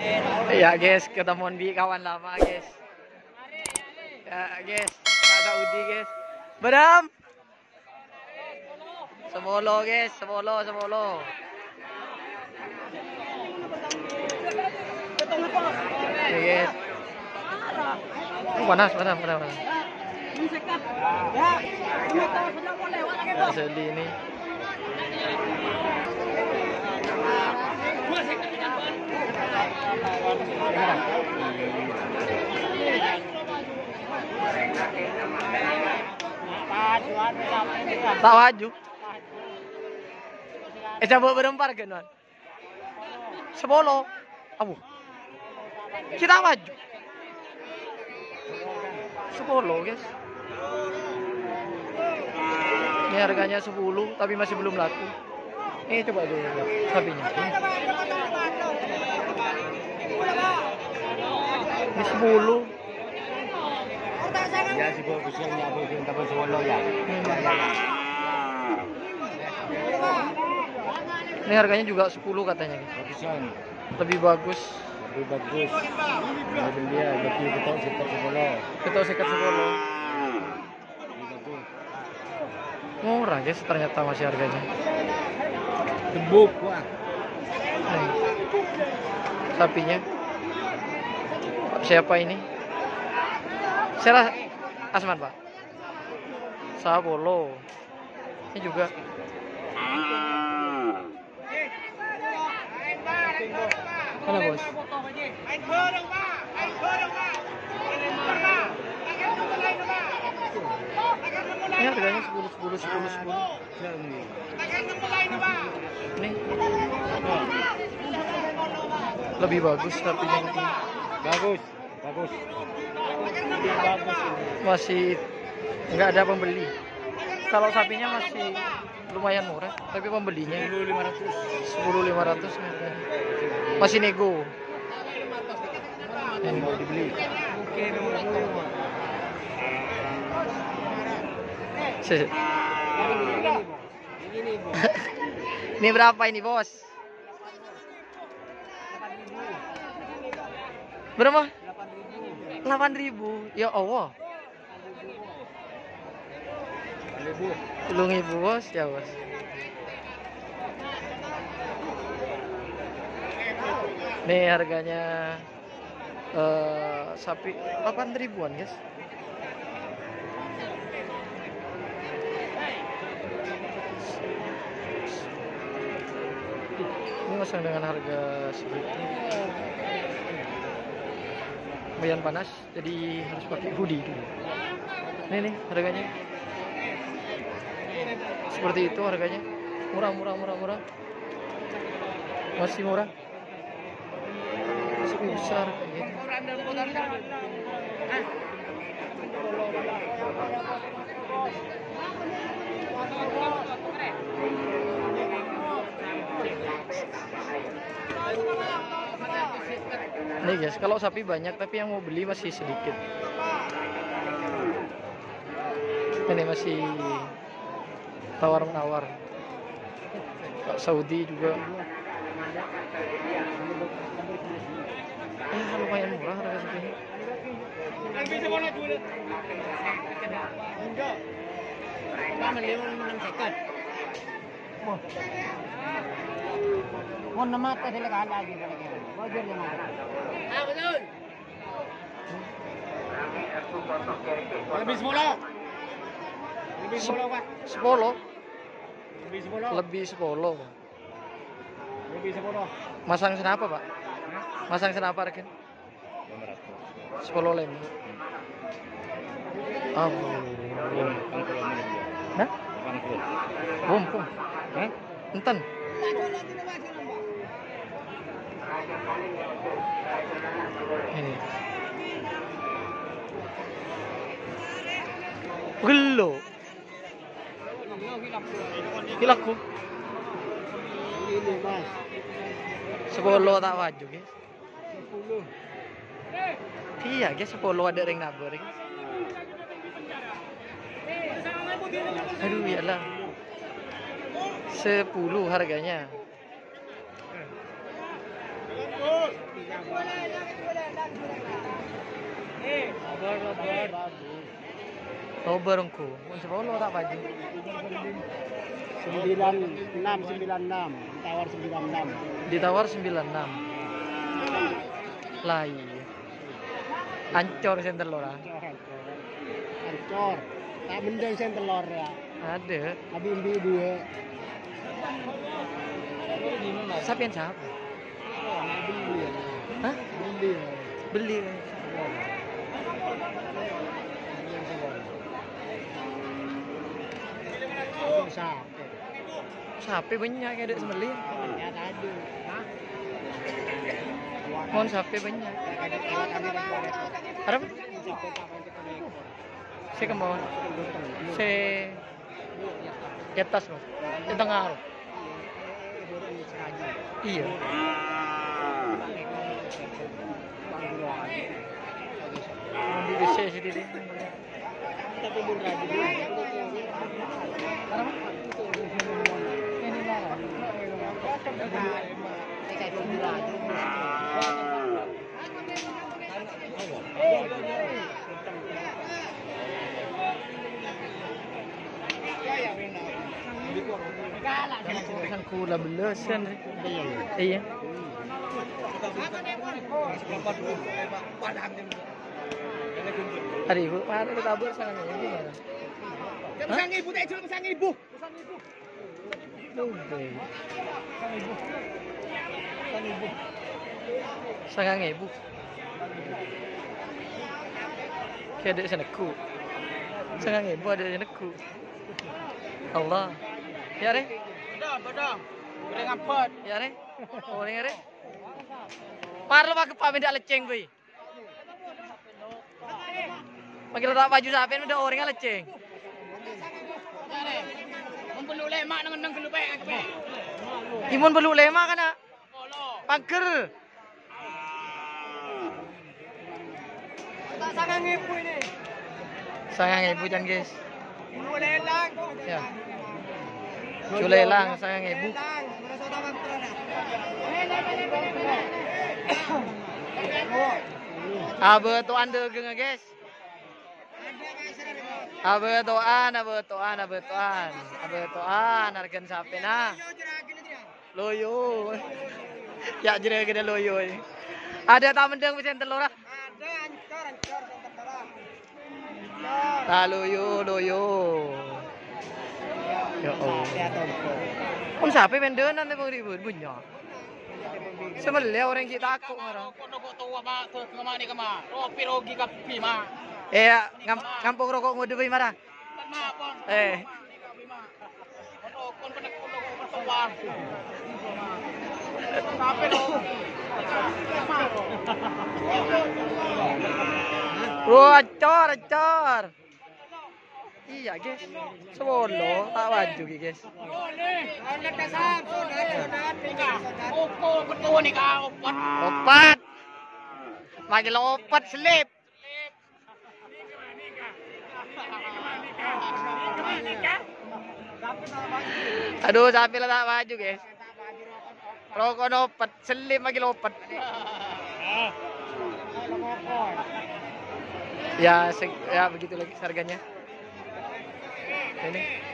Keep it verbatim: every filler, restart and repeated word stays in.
Ya guys, ketemuan bi kawan lama guys. Ya guys, Kak Saudi guys. Badam. Semolo guys, semolo, semolo. Ya guys. Oh, panas, panas, panas, panas. Ya, sedih ini. Tak waju. Eh coba berempar kan, Wan? Sepuluh. Abu. Kita waju. Sepuluh, guys. Ini harganya sepuluh, tapi masih belum laku. Ini coba dulu sapinya. Ini sepuluh. Ya si bagusnya punya apa itu tapi Solo ya. Ini harganya juga sepuluh katanya guys. Bagusnya Lebih bagus. lebih bagus. Lebih dia lebih betul sekitar Solo. Kita sikat sepuluh. Lebih bagus. Murah guys ternyata masih harganya. Tembuk wah. Nih. Sapinya. Siapa ini? Saya Asman Pak. Sabolo. Ini juga. Mana bos? Ini harganya sepuluh, sepuluh, sepuluh, sepuluh. Nih. Lebih bagus sapinya ini. Bagus. Bagus. Lebih bagus ini. Masih nggak ada pembeli. Kalau sapinya masih lumayan murah, tapi pembelinya sepuluh lima ratus masih nego. Yang mau dibeli. Ini berapa ini bos? Berapa? delapan ribu. Ya Allah. Tulung ibu bos ya bos. Nih harganya uh, sapi delapan ribuan guys. Ini masang dengan harga segitu. Lumayan panas, jadi harus pakai hoodie dulu. Nih nih harganya. Seperti itu harganya. Murah, murah, murah, murah. Masih murah. Masih besar kayak gini. Nih guys, kalau sapi banyak tapi yang mau beli masih sedikit. Ini masih tawar-menawar. Kak Saudi juga. Eh, lumayan murah harga sapinya. Mau nama mata sila kalah lagi lagi. Wajar yang ada. Ah betul. Lebih sepuluh. Lebih sepuluh pak. Sepuluh. Lebih sepuluh. Lebih sepuluh. Lebih sepuluh. Masang senapa pak? Masang senapa rekin? Sepuluh lem. Abu. Nah? Bum bum. Hah? Enten. Ini. Gelo. Hilaku. Ini mas. Sepuluh tak waju guys. Sepuluh. Iya guys, sepuluh ada ring nabur guys. Aduh ya lah. Sepuluh harganya. Lobar engko. Mun sepuluh tak baju. sembilan enam sembilan enam ditawar sembilan enam. Ditawar sembilan puluh enam. Lah iya. Ancor sen telur ah. Ancor. Tak mending sen telur ya. Ada. Abi imbi dua. Sapian siapa? Beli ya. Hah? Beli. Beli. Sapi. Sapi banyak ada sembelih. Ya tadi. Hah? Mohon sapi banyak. Harap? Saya kemauan. Saya di atas loh. Di tengah loh. Iya. Di B C sendiri. Tapi mun rajin dulu. Ini lah. Kayak gitu rajin. Kan kula belasan. Iya. Hari ibu, mana ada tabur sana nih gimana? Pesan ibu, tak jual pesan ibu. Sangang ibu. Kayak ada seneku. Sangang ibu ada seneku. Allah. Ya re? Bedah, bedah. Goreng apot. Ya re? Goreng re? Parlo pak pamit dak leceng kuwi. Panggil tak baju sampean udah orangnya leceng. Ya re. Membeluk lemak nang nang gelupek akpe. Imun beluk lemak kana. Pangker. Tak sangang ibu ini. Sangang ibu jan guys. Bulu lelang. Ya. Culelang sangang ibu. Abe tuan degeng guys. Abe tuan, abe tuan, abe tuan, abe tuan, hargan sapi nah. Loyo. Ya jere gede loyo. Ada tak mendeng pesen telur ah? Ada ancor ancor sen telur. Ah loyo, loyo. Ya Allah. Ya tompo. Pun sapi mendenan te ribut bunyo. Sebelah orang kita takut marah. Kono kok tua mak tuh kemana nih kemana? Ropi rogi kapi mak. Eh, ngam ngampung rokok ngode bae marah. Mak pon. Eh. Kono kon kono kono kok tua. Sampai lo. Wah, acor, acor. Iya, guys. Solo tak baju guys. Boleh. Ada kesam, sunat, sunat, tiga. Ukur betul nih kak, opat. Opat. Manggil opat selip. Aduh, sampai lah tak baju guys. Rokok opat, selip manggil opat. Ya, ya begitu lagi harganya. Ini